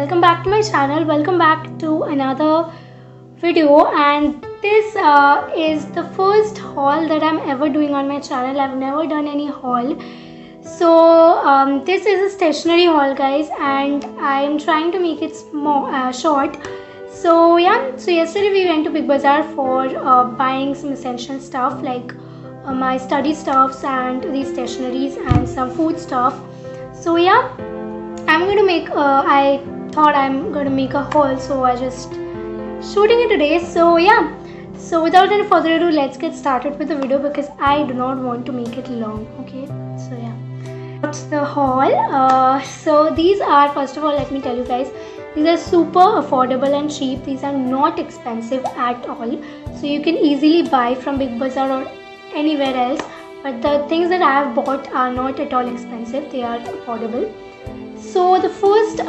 welcome back to my channel. Welcome back to another video, and this is the first haul that I'm ever doing on my channel. I've never done any haul. So this is a stationery haul, guys, and I'm trying to make it small, short. So yeah, so yesterday we went to Big Bazaar for buying some essential stuff like my study stuffs and these stationeries and some food stuff. So yeah, I'm going to make I thought I'm going to make a haul, so I just shooting it today. So yeah, so without any further ado, let's get started with the video because I do not want to make it long. Okay, so yeah, what's the haul? So these are, first of all, let me tell you guys, these are super affordable and cheap. These are not expensive at all, so you can easily buy from Big Bazaar or anywhere else. But the things that I have bought are not at all expensive, they are affordable. So the first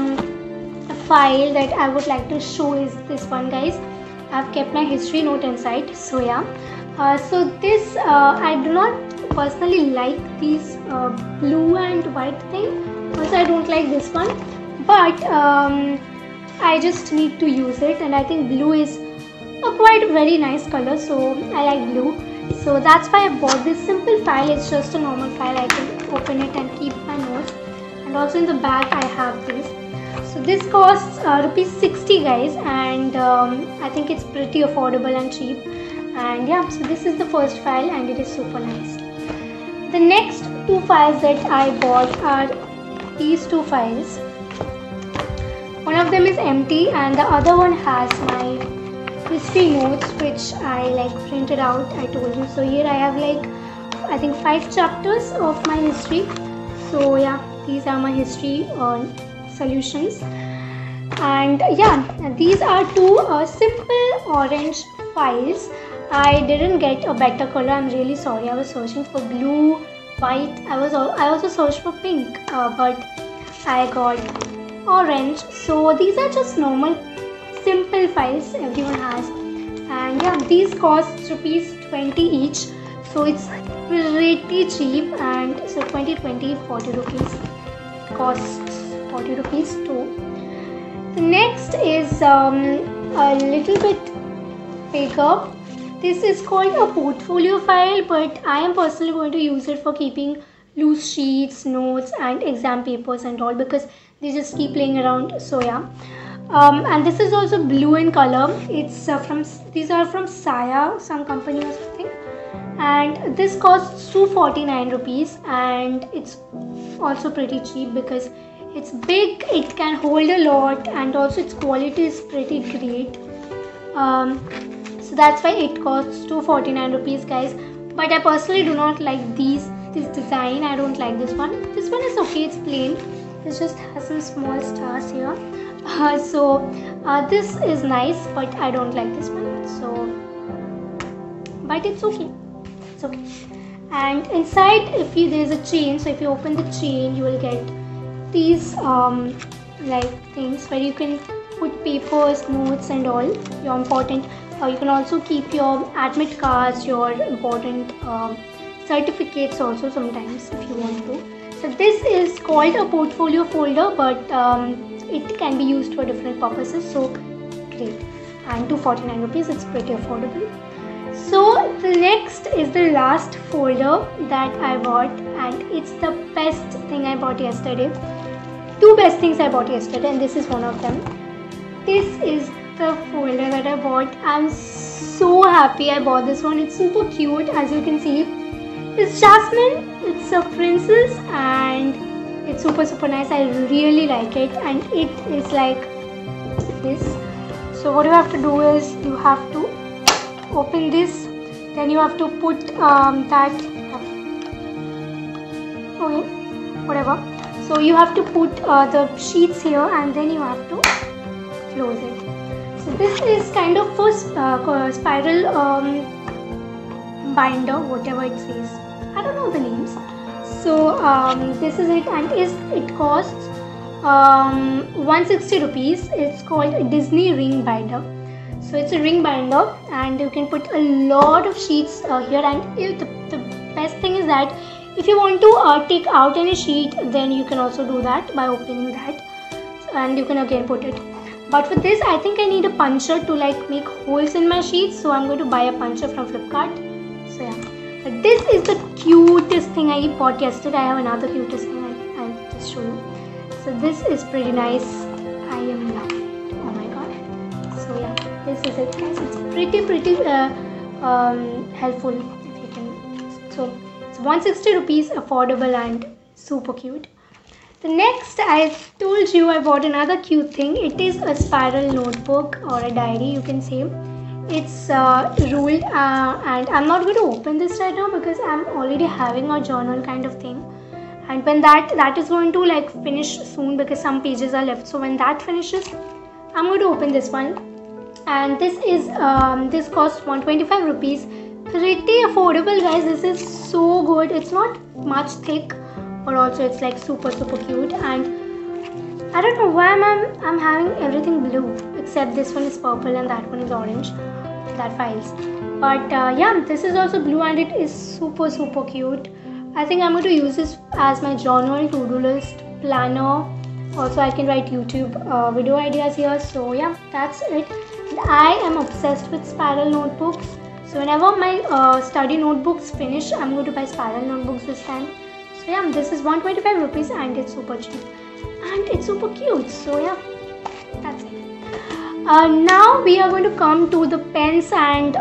file that I would like to show is this one, guys. I've kept my history note inside. So yeah, so this I do not personally like these blue and white thing. Also, I don't like this one, but I just need to use it, and I think blue is a quite very nice color, so I like blue. So that's why I bought this simple file. It's just a normal file. I can open it and keep my notes. And also in the back I have this. So this costs ₹60, guys, and I think it's pretty affordable and cheap. And yeah, so this is the first file and it is super nice. The next two files that I bought are these two files. One of them is empty and the other one has my history notes, which I like printed out, I told you. So here I have like I think 5 chapters of my history. So yeah, these are my history solutions. And yeah, these are two simple orange files. I didn't get a better color, I'm really sorry. I was searching for blue, white, I also searched for pink, but I got orange. So these are just normal simple files everyone has, and yeah, these cost ₹20 each, so it's pretty cheap. And so 40 rupees, costs 40 rupees too. The next is a little bit bigger. This is called a portfolio file, but I am personally going to use it for keeping loose sheets, notes and exam papers and all, because they just keep laying around. So yeah, and this is also blue in color. It's these are from Saya, some company or something, and this costs ₹249, and it's also pretty cheap because it's big, it can hold a lot, and also its quality is pretty great. So that's why it costs ₹249, guys. But I personally do not like this design. I don't like this one. This one is okay, it's plain. It just has some small stars here. This is nice, but I don't like this one. So, but it's okay. It's okay. And inside, there's a chain. So if you open the chain, you will get these like things where you can put papers, notes, and all your important. You can also keep your admit cards, your important certificates also sometimes if you want to. So this is called a portfolio folder, but it can be used for different purposes. So great, and ₹249, it's pretty affordable. So the next is the last folder that I bought, and it's the best thing I bought yesterday. Two best things I bought yesterday, and this is one of them. This is the folder that I bought. I'm so happy I bought this one. It's super cute, as you can see. It's Jasmine, it's a princess, and it's super nice. I really like it, and it is like this. So what you have to do is you have to open this, then you have to put that, okay, whatever. So you have to put the sheets here, and then you have to close it. So this is kind of for spiral binder, whatever it says. I don't know the names. So this is it, and it costs ₹160. It's called a Disney ring binder. So it's a ring binder, and you can put a lot of sheets here. And the best thing is that if you want to take out any sheet, then you can also do that by opening that. and you can again put it. But for this I think I need a puncher to like make holes in my sheets, so I'm going to buy a puncher from Flipkart. So yeah, but this is the cutest thing I bought yesterday. I have another cutest thing I'll just show you. So this is pretty nice. I am in love. Oh my god. So yeah, this is it guys. It's pretty helpful if you can. So it's 160 rupees, affordable and super cute. The next, I told you I bought another cute thing. It is a spiral notebook or a diary, you can say. It's ruled and I'm not going to open this right now because I'm already having a journal kind of thing. And when that is going to like finish soon because some pages are left. So when that finishes, I'm going to open this one. And this is this costs 125 rupees. Pretty affordable guys. This is so good. It's not much thick, but also it's like super cute. And I don't know why I'm having everything blue except this one is purple and that one is orange, that files. But yeah, this is also blue and it is super cute. I think I'm going to use this as my journal, to-do list, planner. Also I can write YouTube video ideas here. So yeah, that's it. And I am obsessed with spiral notebooks. So whenever my study notebooks finish, I'm going to buy spiral notebooks this time. So yeah, this is 125 rupees and it's super cheap and it's super cute. So yeah, that's it. Now we are going to come to the pens and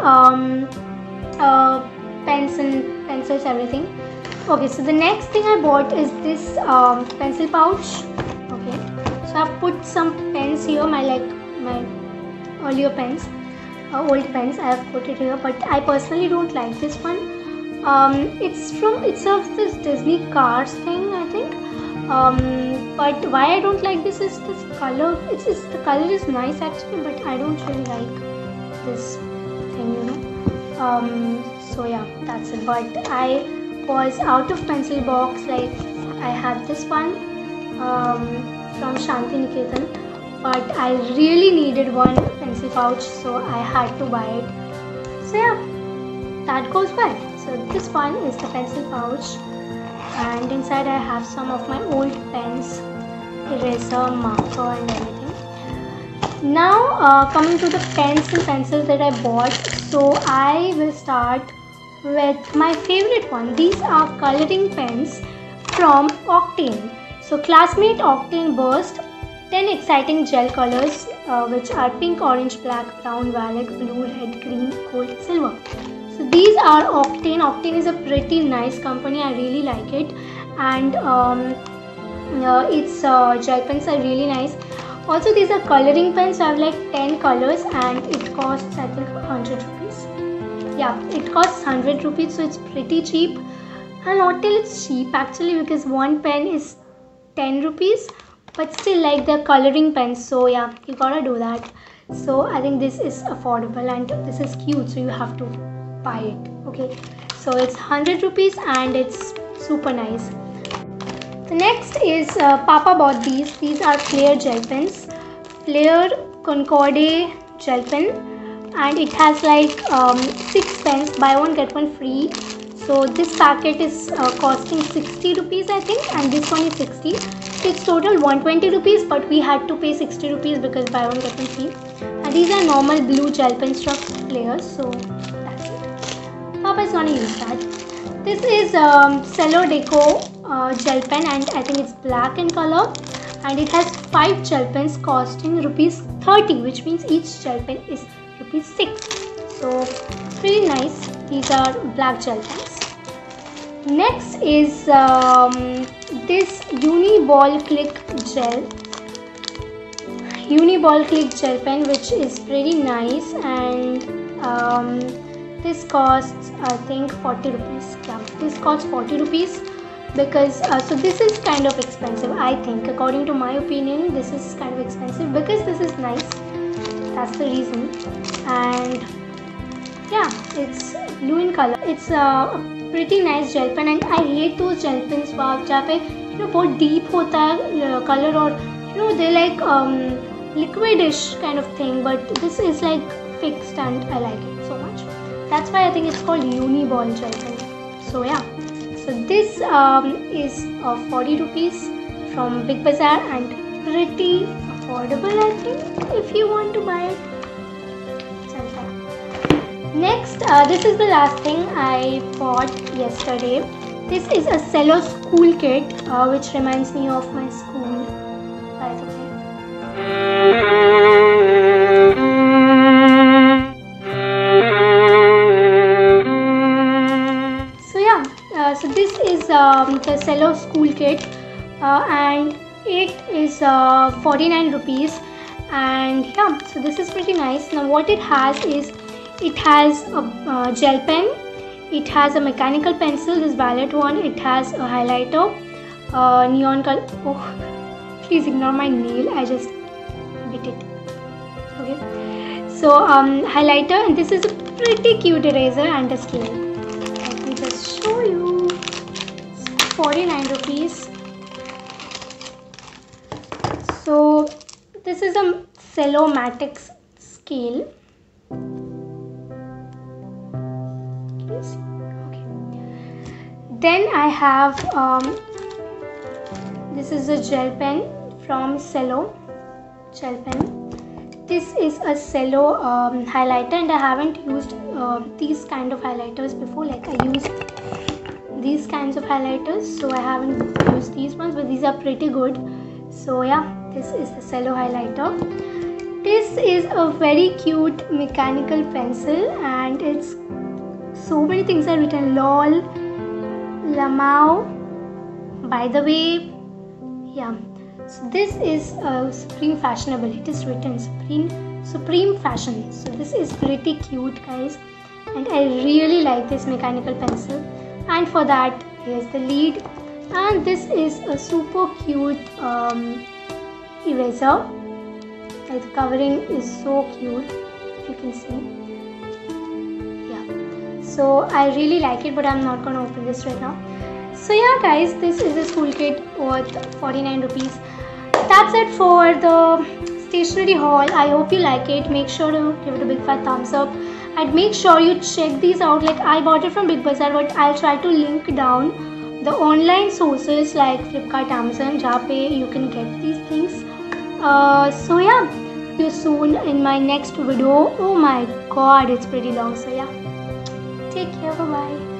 pencils, everything. Okay, so the next thing I bought is this pencil pouch. Okay, so I've put some pens here, my earlier pens, old pens. I have put it here, but I personally don't like this one. It's of this Disney Cars thing, I think. But why I don't like this is this color. The color is nice actually, but I don't really like this thing, you know. So yeah, that's it. But I was out of pencil box. Like I had this one from Shanti Niketan, but I really needed one pencil pouch, so I had to buy it. So yeah, that goes well. So this one is the pencil pouch, and inside I have some of my old pens, eraser, marker and everything. Now coming to the pens and pencils that I bought. So I will start with my favorite one. These are coloring pens from Octane. So Classmate Octane Burst, 10 exciting gel colors which are pink, orange, black, brown, violet, blue, red, green, gold, silver. So these are Octane. Octane is a pretty nice company. I really like it. And its gel pens are really nice. Also these are coloring pens. So I have like 10 colors and it costs I think 100 rupees. Yeah, it costs 100 rupees, so it's pretty cheap. And not till it's cheap actually, because one pen is 10 rupees, but still like they're coloring pens, so yeah, you gotta do that. So I think this is affordable and this is cute, so you have to buy it. Okay, so it's 100 rupees and it's super nice. The next is Papa bought these. These are Flair gel pens, Flair Concorde gel pen. And it has like 6 pens, buy one get one free. So this packet is costing 60 rupees I think, and this one is 60. It's total 120 rupees, but we had to pay 60 rupees because buy one get one free. And these are normal blue gel pens from Flair, so that's it. Papa is gonna use that. This is Cello Deco gel pen, and I think it's black in color. And it has 5 gel pens costing rupees 30, which means each gel pen is rupees 6. So pretty nice. These are black gel pens. Next is this Uniball Click gel pen, which is pretty nice, and this costs I think 40 rupees. Yeah, this costs 40 rupees because so this is kind of expensive. I think, according to my opinion, this is kind of expensive because this is nice. That's the reason. And yeah, it's blue in color. It's a pretty nice gel pen, and I hate those gel pens जहाँ पे बहुत deep होता है color, और they're like liquidish kind of thing, but this is like fixed and I like it so much. That's why I think it's called Uniball gel pen. So yeah, so this is 40 rupees from Big Bazaar, and pretty affordable, I think, if you want to buy it. Next, this is the last thing I bought yesterday. This is a cello school kit, which reminds me of my school, by the way. So yeah, so this is the cello school kit, and it is 49 rupees. And yeah, so this is pretty nice. Now what it has is, it has a gel pen, it has a mechanical pencil, this violet one, it has a highlighter, neon color. Oh, please ignore my nail, I just bit it. Okay, so highlighter, and this is a pretty cute eraser and a scale. Let me just show you. It's 49 rupees. So this is a Cello-Matics scale. Okay. Then I have this is a gel pen from Cello gel pen. This is a Cello highlighter, and I haven't used these kind of highlighters before. Like I used these kinds of highlighters, so I haven't used these ones, but these are pretty good. So yeah, this is the Cello highlighter. This is a very cute mechanical pencil, and it's so many things are written. LOL, Lamau, by the way. Yeah, so this is Supreme Fashionable. It is written Supreme Fashion. So this is pretty cute, guys, and I really like this mechanical pencil. And for that, here's the lead, and this is a super cute eraser. The covering is so cute, if you can see. Yeah, so I really like it, but I'm not gonna open this right now. So yeah, guys, this is a school kit worth 49 rupees. That's it for the stationery haul. I hope you like it. Make sure to give it a big fat thumbs up, and make sure you check these out. Like I bought it from Big Bazaar, but I'll try to link down the online sources like Flipkart, Amazon, where you can get these things. So yeah, see you soon in my next video. Oh my god, it's pretty long. So yeah, take care, bye bye.